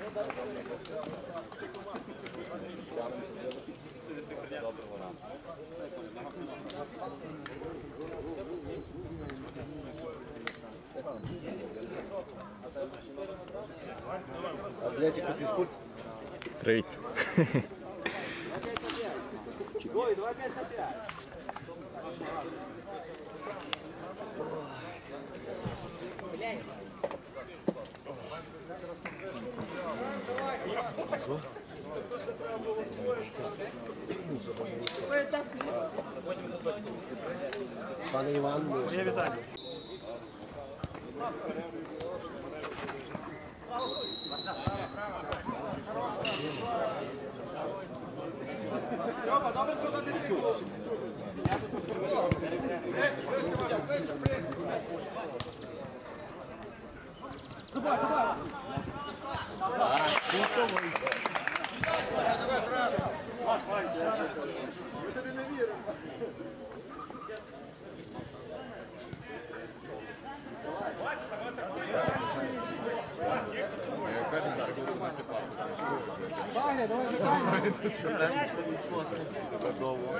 Доброго ранку. Атлетико фізкульт. Привіт. Ой, 2-5 на 5. Що? Пане Іван, вітаю. Добре, що ти чуєш? Давай, давай! Ми тобі не віримо. Кажемо, так, коли принести паспорт. Ваня, давай виконуй. Тут що треба? Готово.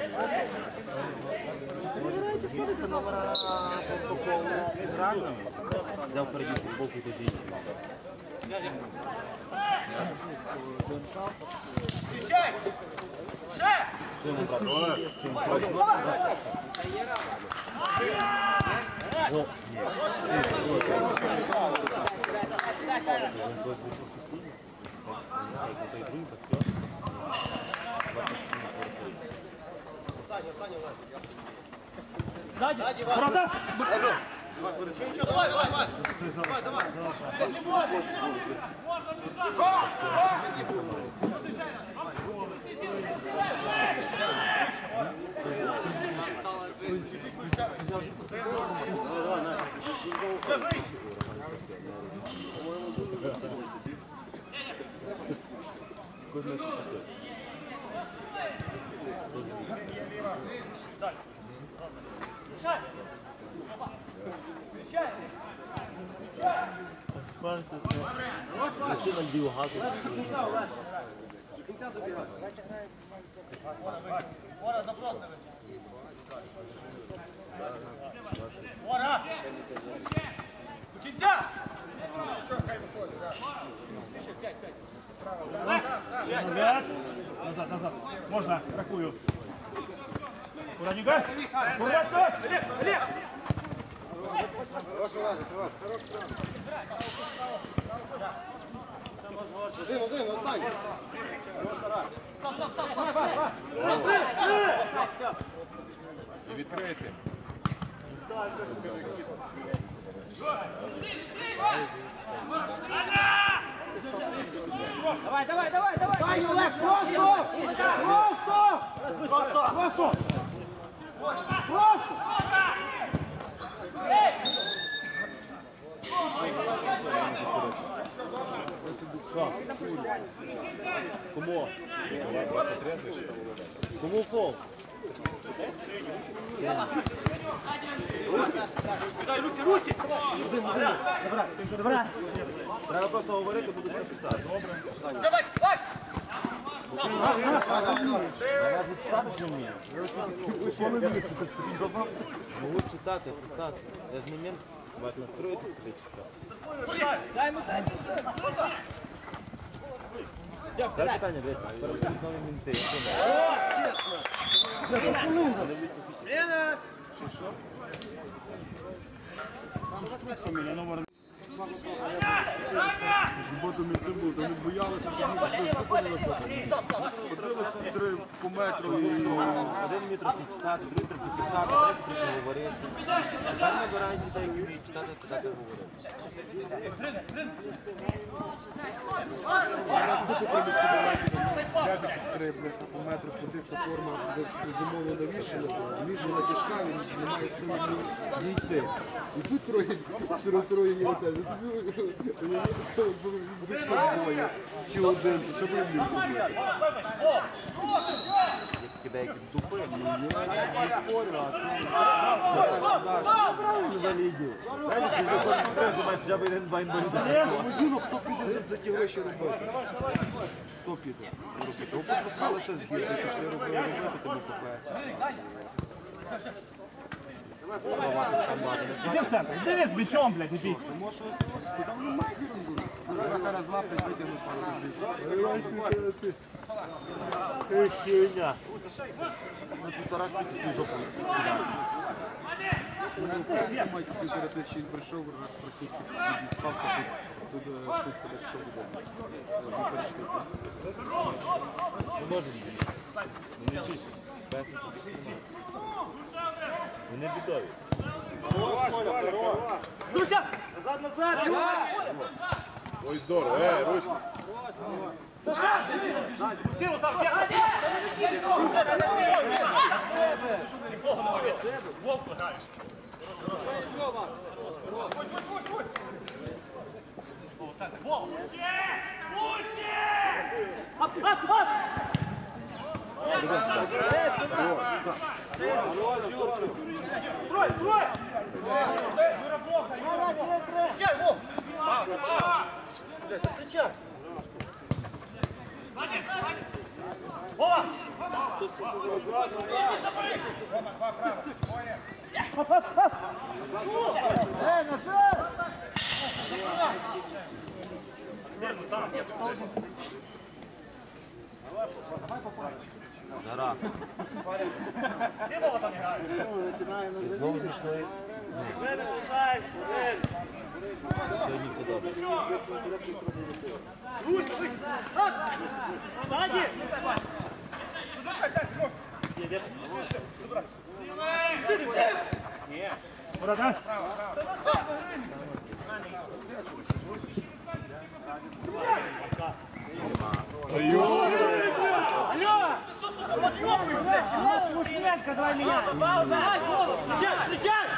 Де впереді футболку тоді. Включай! Ще! Сзади! Правда? Давай, давай, Маш! Давай, давай! Вора, запрос на Вора! До кінця! Назад, назад. Можно, рахую. Куда не гай? Куда? Олег! Один, останній. І відкрийся. Давай, давай, давай, давай! Дай, Олег, просто! Просто! Просто! Просто! Кому? Кому фол? Дай, Русі, Русі! Забирай! Треба просто говорити, буду все писати. Давай, давай! Можу читати, писати. Я ж момент настроїти себе. Дай йому, дай! Це питання, дивіться, перед новим мінти. Лена! Фамилия, номер. Роботу мінти був, то не боялися, що ніхто не зупинили потім. Ходили по метру і... Один вміє трохи читати, другий трохи писати, третій трохи говорити. Тепер набирають людей, які вміють читати, писати, говорити. У нас купу 3, по метру ходив, та форма зимово навішена, міжна тяжка, він не має сили ні йти. І тут троє є те. Вийшло двоє, чи один, що ви мені? Є такі деякі тупи. Не спорю, можливо, хто піде за ті гроші робити? Хто піде? Руки поспускалися з гір, пішли робити, тому ППС. Іди в центр, іди з м'ячом, блядь, іди. Може, там немає гірунду. Рака розлапить, витягнуть пару людей. Хіня. На півтора тисячі жопу. Мать півтора тисячі прийшов, раз про сутки відіспався, тут сутки, так що буде. Вони бідові. Руся! Назад, назад! Ой, здорово, ручка. Киру, там, я! Нікого не бери. Волк граєш. Волк! Ап, ап, ап! Трой, трой! Встречай, Вов! Встречай! Вова! Зараз. Ти Вова там грає? Знову зручної. Не лишаєшся, Сьогодні все добре. Сзади! Борода. Алло! Подъёбывай, блядь! Мушненко, давай меня! Пауза! Встречай, встречай!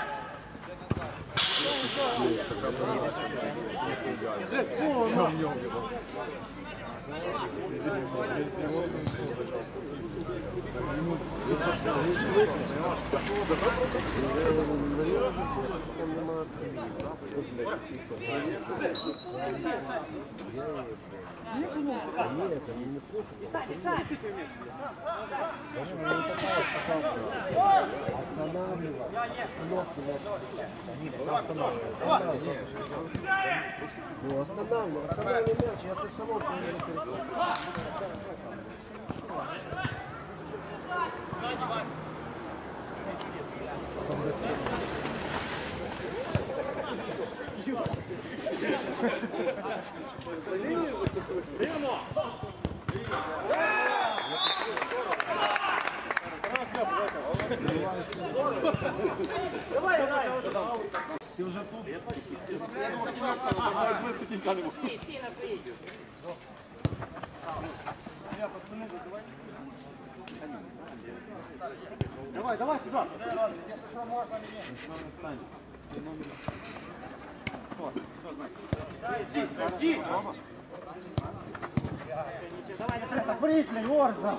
Останавливай мяч, я от остановку не перестал. Давай, давай! Давай, давай сюда! Здесь! Давай, это прыгни, Орза!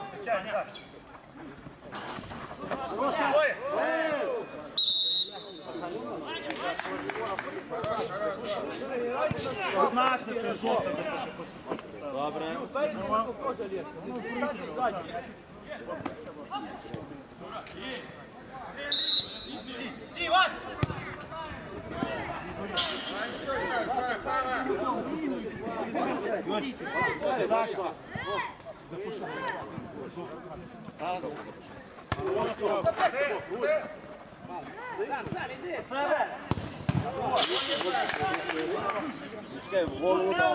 16 жовта запише. Добре. Стій, Вась! Сака. Запуши. Сам, іди! Себе! Ще в голову дав.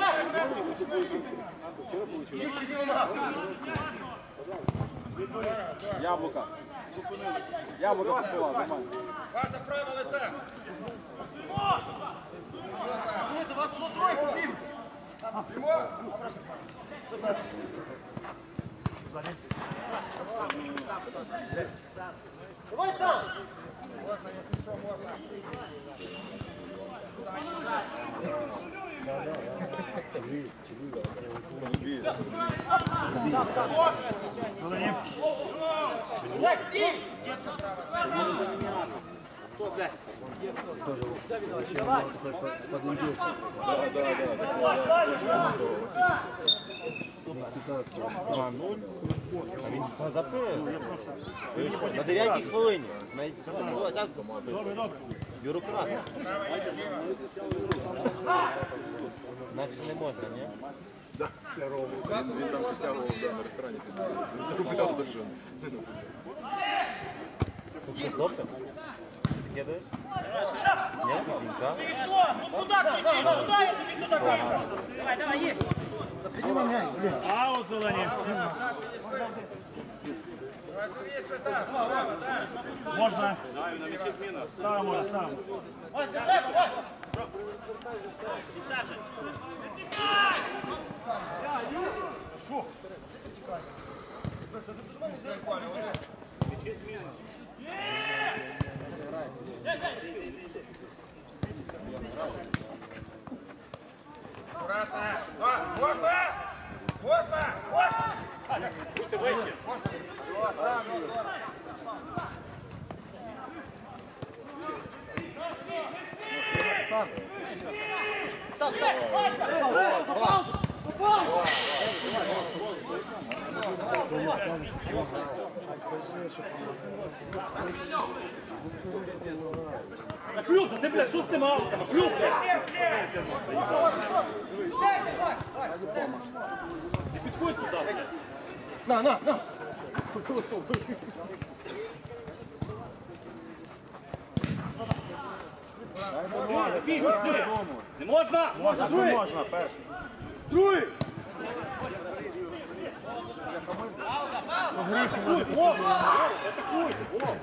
Яблука. Яблука попила, нормально. Вася, праве лице! До вас було тройку, блін! Спімо! Сзади. Давай там! Можна, якщо що, можна. Сзади. Тоже вообще такой поднудился. Мексиканский. 2-0. А він запив. На 9-й хвилині. Навіть це було час Добре, добре. бюрократ. Значить не можна, ні? Це Рому. Він там підтягував на ресторані. Він заробляв дуже. Ти хлопцем? Ти кидаєш? Ні, Вінка? Принимай мяч, блин. Аут зелені. Важливіше, так, право, так. Можна. Ставимо, ставимо. Аккуратно. Можна? Можна? Можна? Клюк, ти, блядь, що з тим аутом? Клюк, блядь. Не підходь туди, блядь. На! Пісня, ти. Не можна? Можна, другий. Можна, перший. Другий. Атакуй, можна. Атакуй.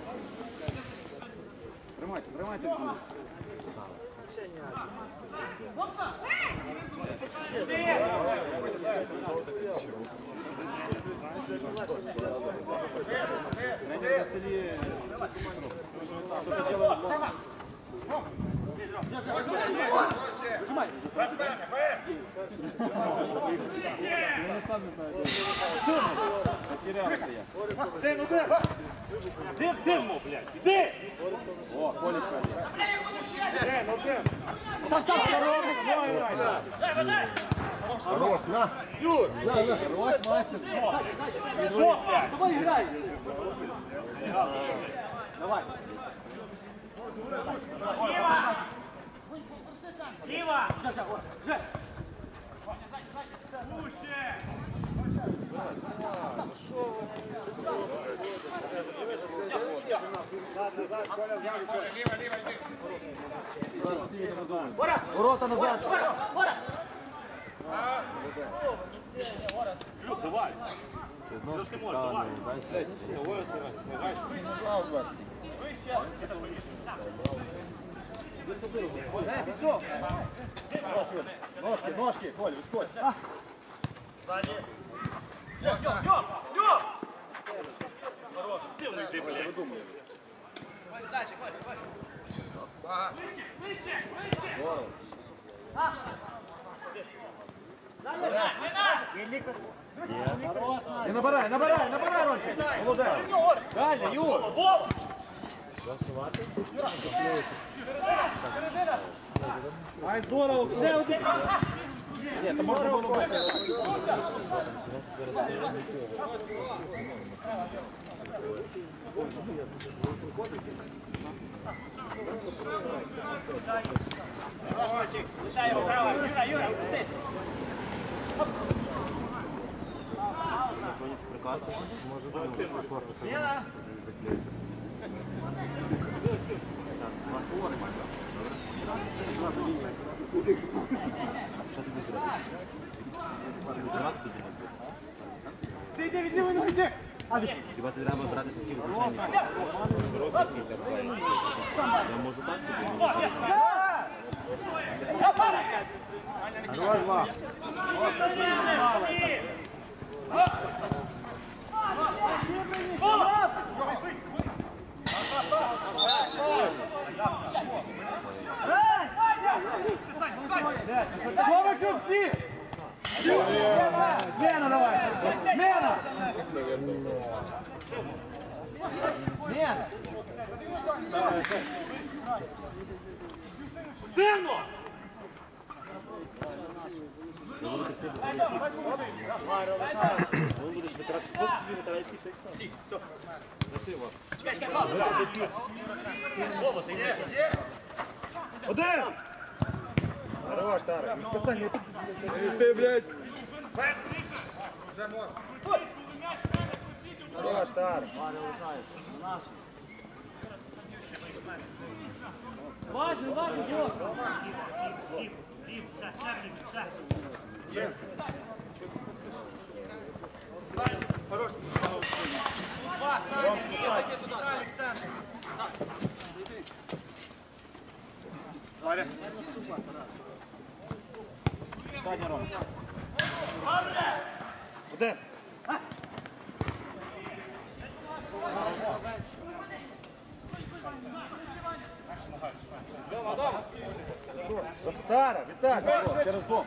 Тримайте. Без мене, без. Де, блядь? Де? О, Колечка. Де, ну де? Сам, Юр! Хорош, мастер. Що, блядь? Давай играй. Давай. Ліва! Ліва, йди. Ворота назад! Люк, давай! Трошки можеш, давай! Ножки, Коль, вискочь! Ззаді. Дивно йди, блядь! Ага. Не набирай, Росі! Молодець! Далі, Юр! Ай, здорово! Ще один! Ні, то можна було бути. Лишай його, право! Юра, пустись! Може бути, пошла заклеїти. Іди! Хіба ти треба брати такі звичайні? Я можу так тобі? Що ви тут всі? Зміна давай! Зміна! Зміна! Дивно! Один! Хорош, Тарик. Ти, блядь. Вже можна. Хорош, Тарик. Важно, важно. Є. Хорош. Варя. Задня Рома. Один. Тара, Віталій, через дом.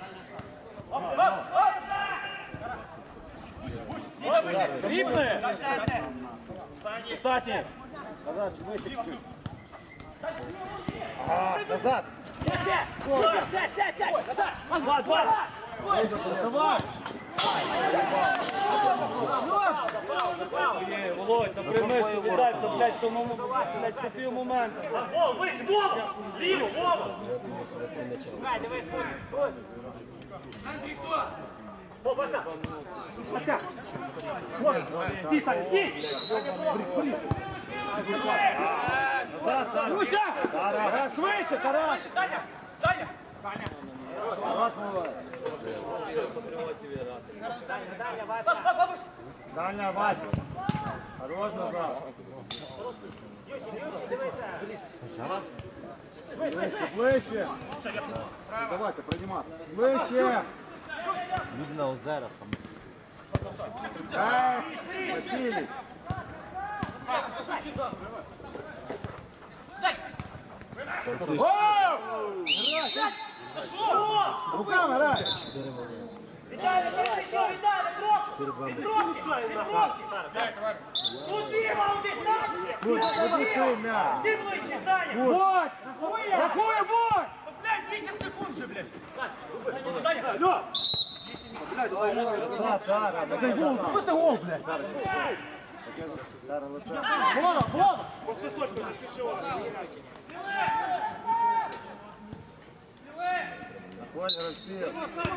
Ріпне! Кстати, назад, вище чуть-чуть. Назад! Давай! Володь, та приймеш, ти віддай, то, блядь, тому, блядь, по пів моменту. Вова, вище, Вова! Ліво, Вова! Вова, Вася! Васька! Стій, Саня, стій! Назад, Тарас! Руся! Тарас, швидше, Тарас! Даня! Даня! Даня! Тарас, молодець! Даня, Вася! Хорош назад! Ближче! Давайте, приймати! Ближче! Люди на озерах там. Василий! Руками грай! Віталя, ти що, Віталя, брок! Тут ліво, один, Саня! Ти ближче, Саня! Вот! Рахує, вот! Блядь, 8 секунд же, блядь! Цей гол, куди ти гол, блядь? Вова, Вова! По свисточку не спішив. Понял, Росія.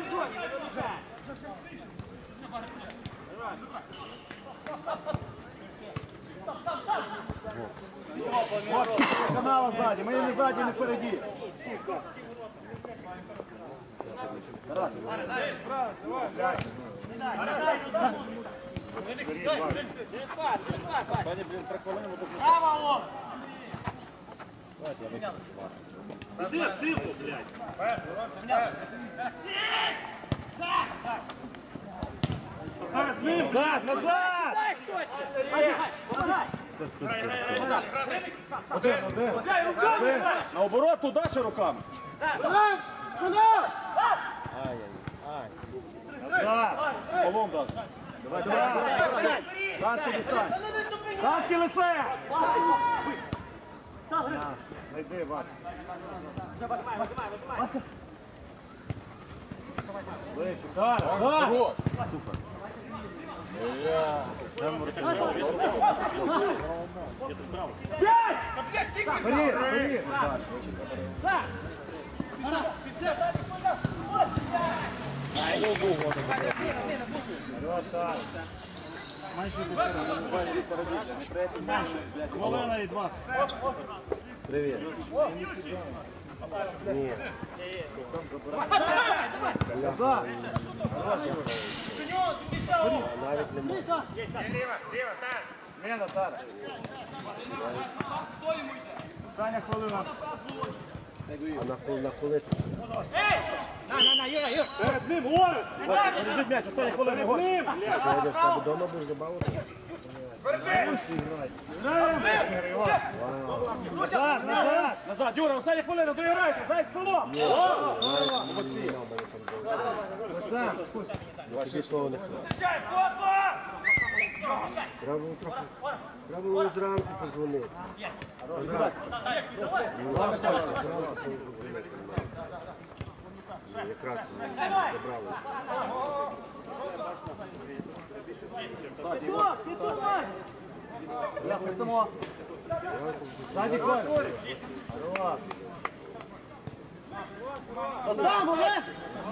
Канала сзади, мы не сзади, не впереди. Назад, назад! Один. Наоборот, туди ще руками. Назад. Полом даже. Давай. Данський дістань. Данський лице. Найди, Ваня. Ближче, Тара. Супер. Бери. Хвилина і 20. Привіт. Ні. Навіть не можу. Ліва, так. Зміна, Тара. Остання хвилина. А на коли ти? Перед ним, Орес! Держіть м'яч, остання хвилина, Горш. Сьогодні в себе вдома будеш забавити? Назад, назад, назад. Юра, остання хвилина, доіграйте, знай столом. Молодці. Тобі того не хватить. Треба було зранку позвонити. Зранку позвонити. Якраз забрали. Я системо. Ззаді Коля. Там, Олег!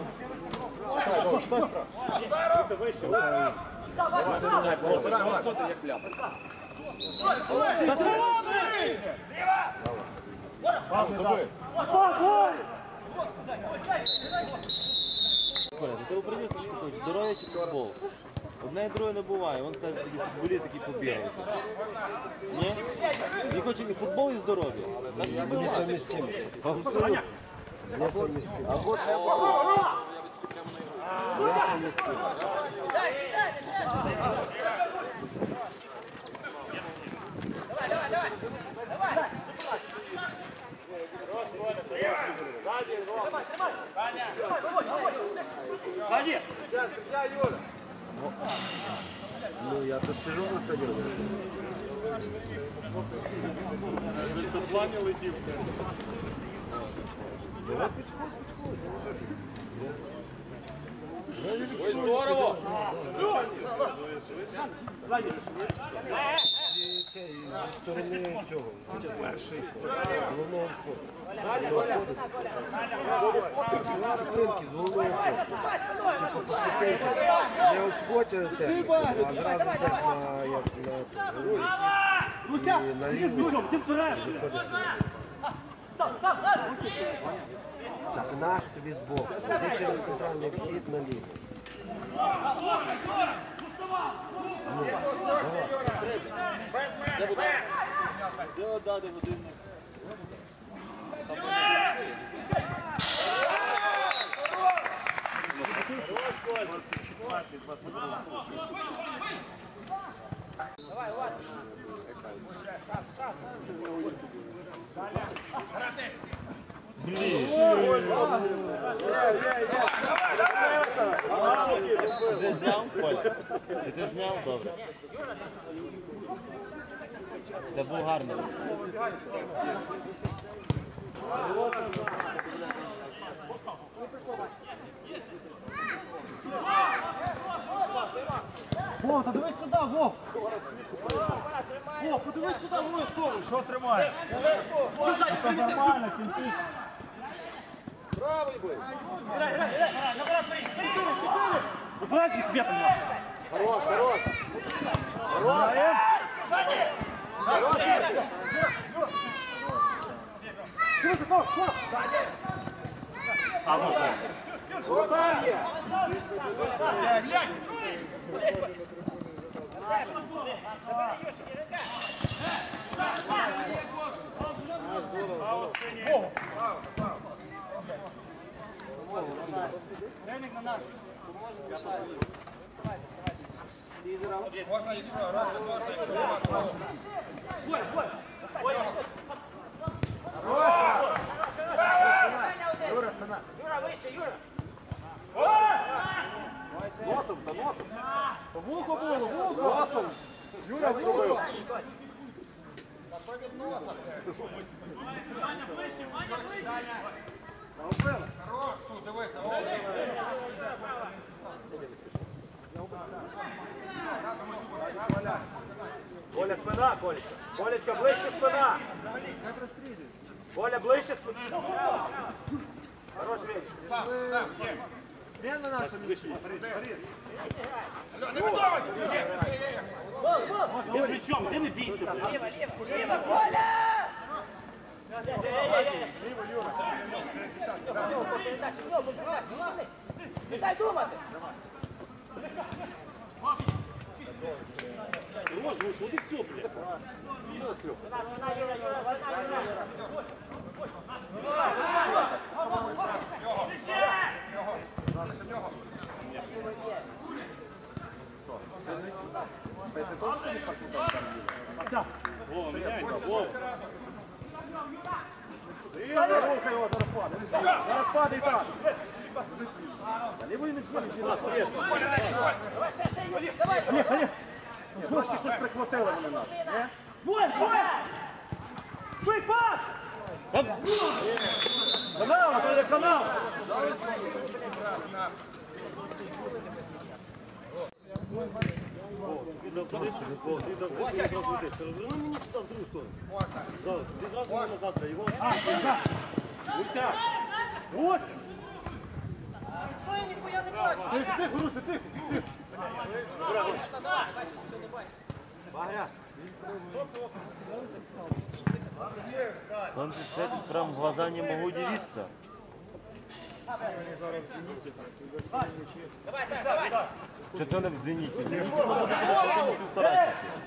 Забив. Коля, ти українці що хочеш, здоров'я чи футбол? Одне і друге не буває, він каже, такі футболісти такі побігають. Ні? Він хоче і футбол, і здоров'я. Так не буває. Несовмістимо. Абсолютно. Несовмістимо. Або не буває. Несовмістимо. Ззаді! Ну, я тут сижу на стадіоні. Це зі сторони цього, перший головного входу. Чупринки з головного входу. Не обходьте, а зразу теж на гору і наліво виходиш. Так, наш тобі збоку. Ти через центральний вхід наліво. Ти зняв, Коля? Ти зняв? Добре. Це був гарний. Вов, та дивись сюди, Вов! Вов, подивись сюди, в мою сторону, що тримає? Це нормально, кінти. Правий бий! Грай, набирай, забирайте себе там. Хорош, хорош! Хорош! Хорош! А можна? Там є! Треник на нас. Можна, якщо грати, можна, якщо нема, то можна. Юра, вище, Юра! Носом, та носом. Вухо було, вухо. Носом. Юра зробив. Хорош, тут, дивися, о. Коля, спина, Колечка. Колечка, ближче спина. Коля, ближче спина. Хорош, Венчик. Сам, є. Він на нашу ближче. Не видавай! Є. Ти з м'ячом, ти не бійся. Ліво, ліво, ліво, Коля! Ліво, Юра. Передачі, кнопку, передачі, не дай думати! Рож, вот и все, блядь. Что, Слёв? Ти теж сьогодні перший тайм їдеш? Вова, міняйся, Вова. Рухай його, зараз падає. Зараз падає так. Лівий не всі, Давай, ще, Юрчик, давай. Олег. Трошки щось прихватили вони нас. Двоє! Швидь, пас! Канал, це канал! Ну мені сюди в другу сторону. Зараз, ти зразу назад, його. Уся! Ось! Тихо, Руся, тихо! Он же сидит, прям в глаза не могу дивиться. Давай. Что ты в зените? Зените буде тебе півтора.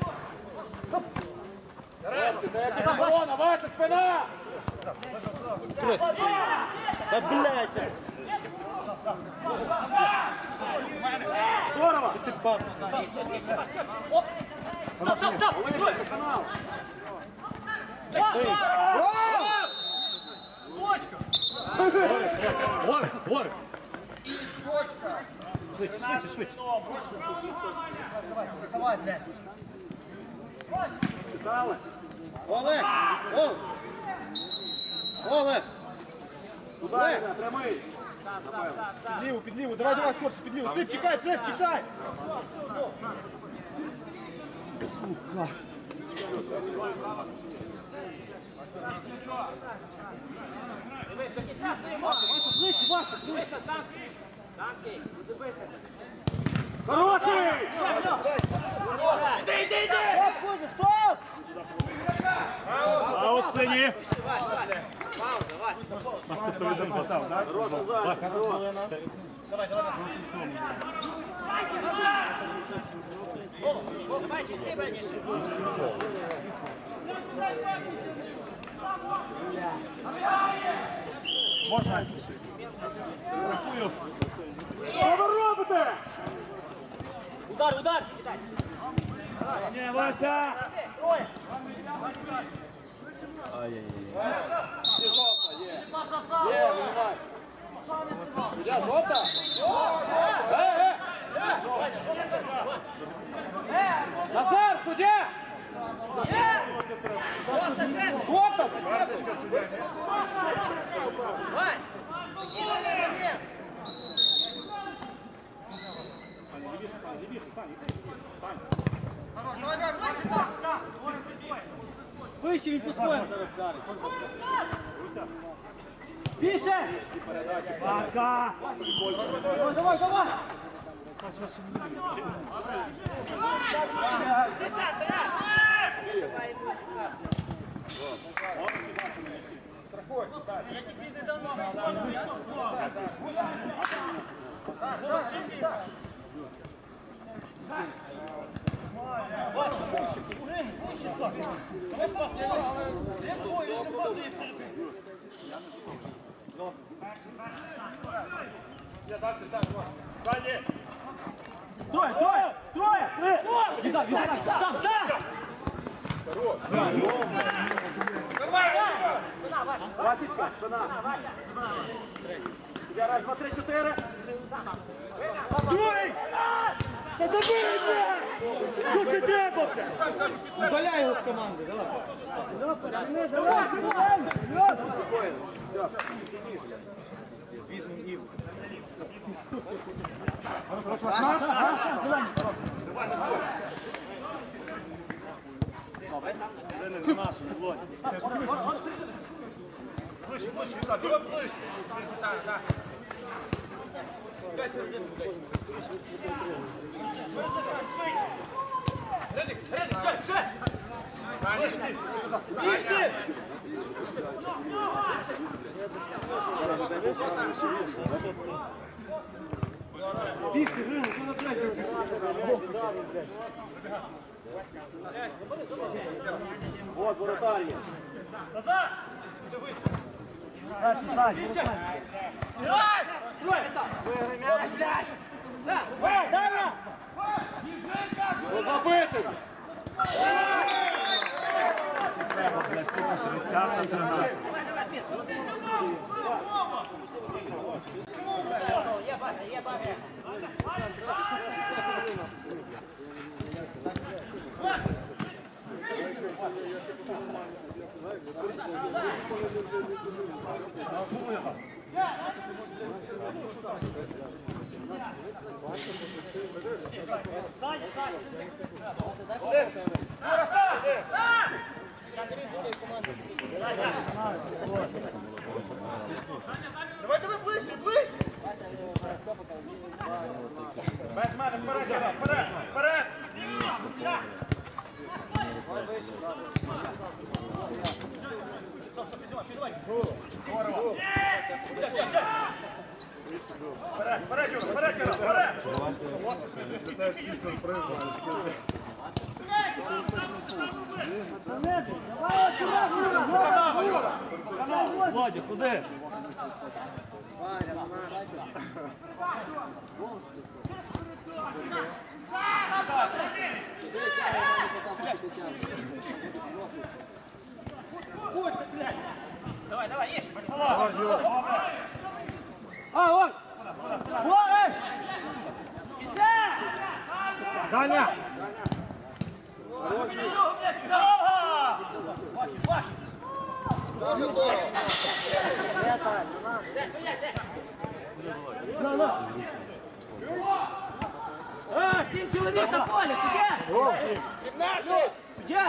Заборона, Вася, спина! Да блядь! Здорово! Ти баб. Стоп! Горик! Швидше! Давай, блядь. Олег! Олег! Туди, прямий! Під ліву, давай, скорше, під ліву. Цып, чекай! Сука. Хороший! Іди! Стоп! А от сині! Пауза, Ти записав, так? давай, чуть зібраніше. Можна? Що ви робите? Удар! Ні, Вася! Суддя, жовта? Назар, суддя! Жовта! Давай! Единственный момент! Вище він по-своєму зараз вдарить. Більше! Ласка! Давай! Десятый раз! Троє! Віддай, сам! Васечка, спина! Раз, два, три, чотири! Дуй! Та забий, блядь! Що це треба, блядь? Удаляй його з команди, давай! Вот воротар є. Назад! Забити! Давай, давай, ближче, ближче. Без мене, вперед, Яра, вперед, вперед! Здорово! Вперед, вперед, Юра, вперед, Яра, вперед! Це теж якийсь сюрприз, Володя, куди? Давай, давай, ешь. Даня! Дуже здорово. А, 7 человек на поле, судья! 17. Судья!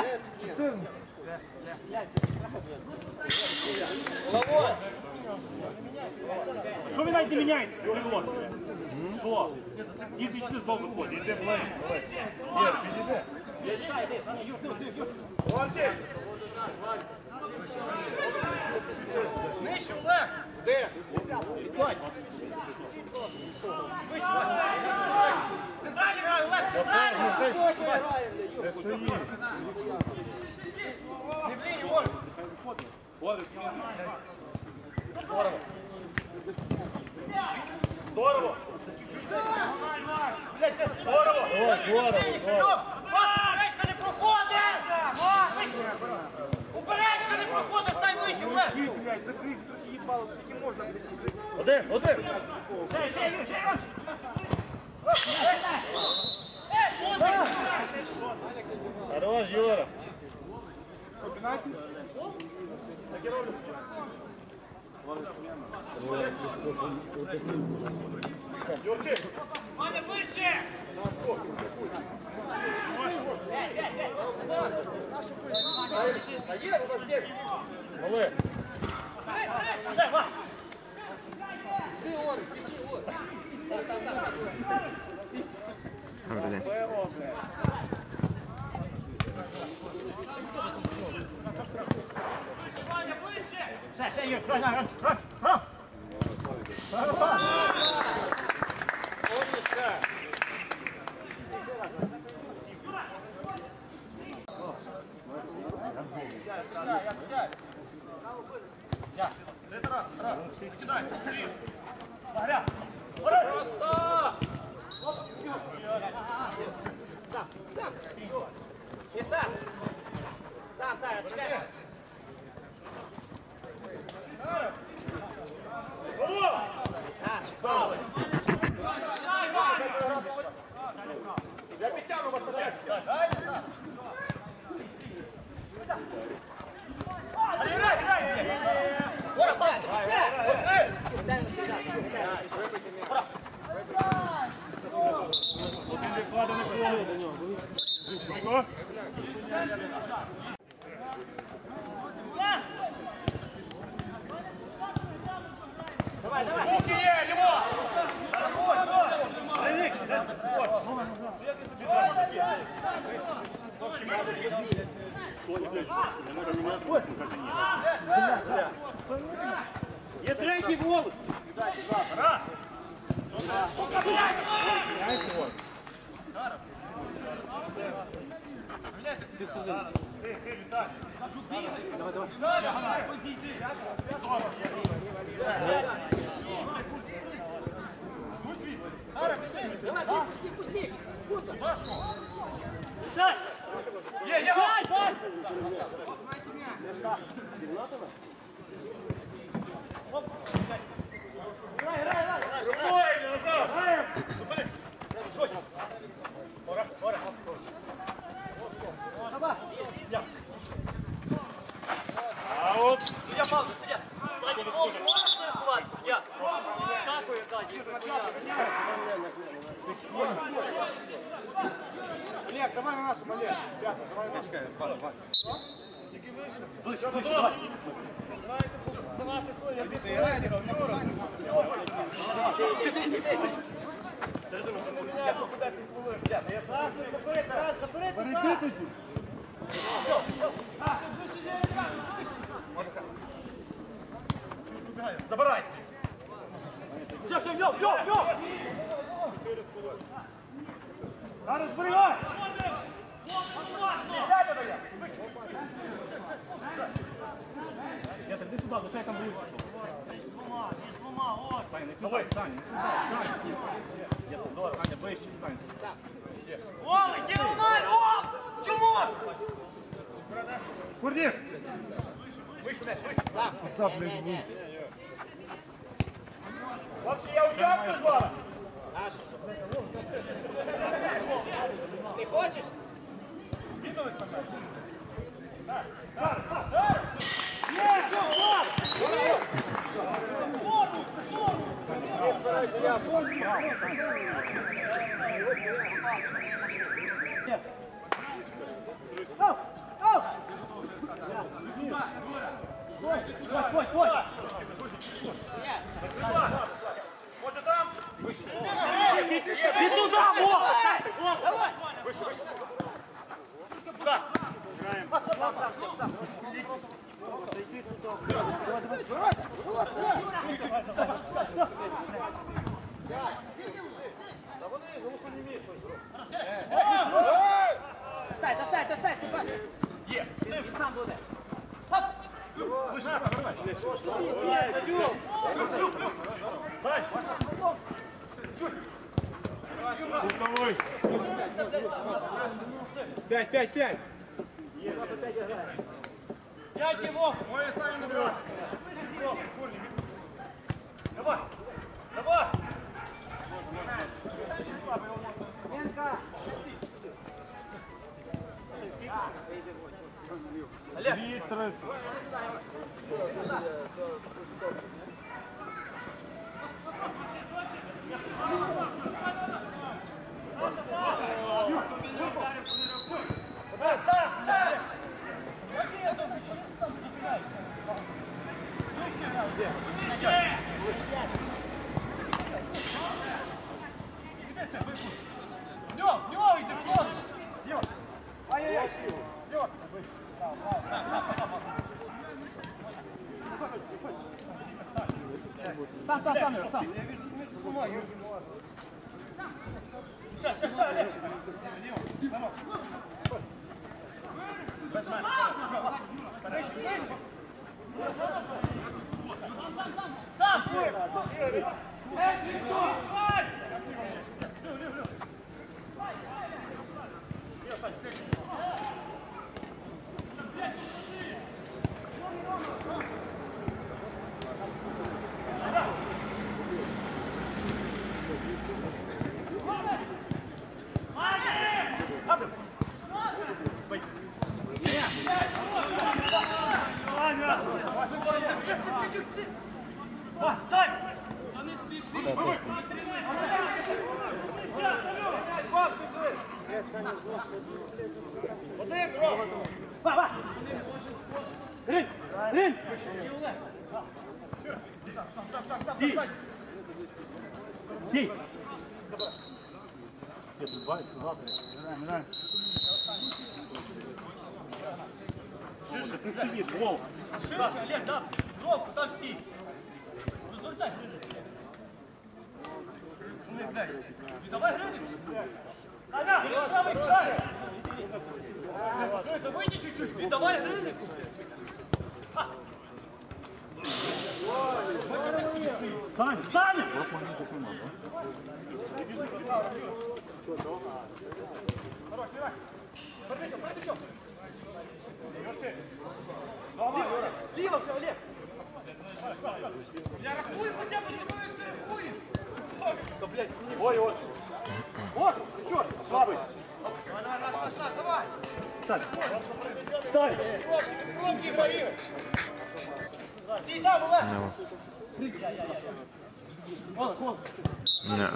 Головой. Що ви навіть не міняєтеся, Кирило? Що? Дід вічни знову виходить. Іди ближче, ближче. Ір, підійди. Хлопчик! Нижче, Олег. Де? Центральний грай, Олег, центральний. Це стоїть. Не влій, Ігор. Здорово! Блядь, де? Здорово! Серьох, уперечка не проходить! Уперечка не проходить, стань вище, Олег. Один, один! Хорош, Юра! Юрчик! Ваня, вище! Малий! Ваня, ближче! Ще, Юр, Рон. Сам. И сам. Сам, да, чекай. Я підтягну вас наверх! Грай! Гора, пас! Один відкладений голову до нього. Ого. Давай. Руки є, йому! Є третій голос! Раз! Ти, Віталій. Пусти. Є! Рукою, назад! Олег, давай на нашем, Олег. Пятый, давай на нашем. Забирай! Все, йо! Зараз зберігай! Я так, іди сюди, лишай там близько. Саня, не сюди, Саня, Я тут, давай, Саня, ближче, Саня. Олег, іди нормально! О! Чому? Курник! Хлопці, я участвую з вами! Ти хочеш? Може там? Ти туди, во! Давай! Сам. Достай, Степашка. Є. Сам буде. Сань! Кутовий! 5! 5 його! Моє Саня набирай! Давай! Олег! 2:30. Сам! В нього йди просто! Сам. Ша, Олег! Сам! Сань! Один, Рома! Рин! Стій! Я тут два. Шише, ти стоїш, Вов! Ширше, Олег, да! Ровку, там стій! Розгортай! Сумний, блядь! Віддавай грини! Саня! Правий, Саня! Вийди чуть-чуть! Віддавай грини! Саня! Ліво, все, Олег! Я рахую, хоча б зупинишся, рахуєш! Та, блядь, ой, ось! Ось, ти що ж, слабий! Давай, наш, давай! Стань! Стань! Руки мої! Ти там, Олег! Вон. Не.